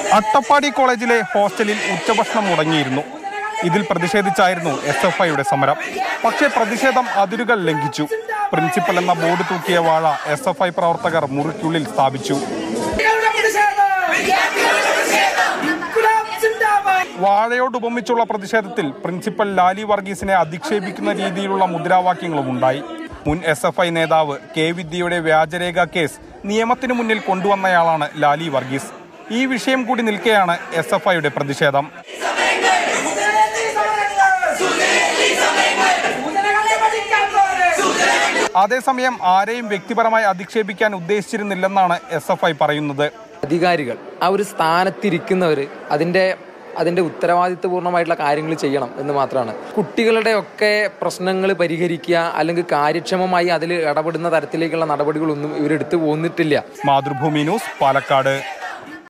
അട്ടപ്പാടി കോളേജിലെ ഹോസ്റ്റലിൽ ഉച്ചഭക്ഷണം മുടങ്ങിയിരുന്നു. ഇതിൽ പ്രതിഷേധിച്ചായിരുന്നു SFIയുടെ സമരം. പക്ഷേ പ്രതിഷേധം അതിരുകൾ ലംഘിച്ചു. പ്രിൻസിപ്പൽ എന്ന ബോർഡ് തൂക്കിയ വാഴ SFI പ്രവർത്തകർ മുറിക്കുള്ളിൽ സ്ഥാപിച്ചു. വാഴയോട് ഉപമിച്ചുള്ള പ്രതിഷേധത്തിൽ പ്രിൻസിപ്പൽ ലാലി വർഗീസിനെ അധിക്ഷേപിക്കുന്ന രീതിയിലുള്ള മുദ്രാവാക്യങ്ങളുമുണ്ടായി. മുൻ SFI നേതാവ് K. വിദ്യയുടെ വ്യാജരേഖ കേസ് നിയമത്തിനു മുന്നിൽ കൊണ്ടുവന്നയാളാണ് ലാലി വർഗീസ്. ഈ വിഷയം കൂടി നിൽക്കെയാണ് SFIയുടെ പ്രതിഷേധം. അതേസമയം ആരെയും വ്യക്തിപരമായി അധിക്ഷേപിക്കാൻ ഉദ്ദേശിച്ചിരുന്നില്ലെന്നാണ് SFI പറയുന്നത്. അധികാരികൾ ആ ഒരു സ്ഥാനത്തിരിക്കുന്നവർ അതിൻ്റെ ഉത്തരവാദിത്വപൂർണ്ണമായിട്ടുള്ള കാര്യങ്ങൾ ചെയ്യണം എന്ന് മാത്രമാണ്. കുട്ടികളുടെയൊക്കെ പ്രശ്നങ്ങൾ പരിഹരിക്കുക അല്ലെങ്കിൽ കാര്യക്ഷമമായി അതിൽ ഇടപെടുന്ന തരത്തിലേക്കുള്ള നടപടികളൊന്നും ഇവരെടുത്ത് പോന്നിട്ടില്ല. മാതൃഭൂമി ന്യൂസ്, പാലക്കാട്.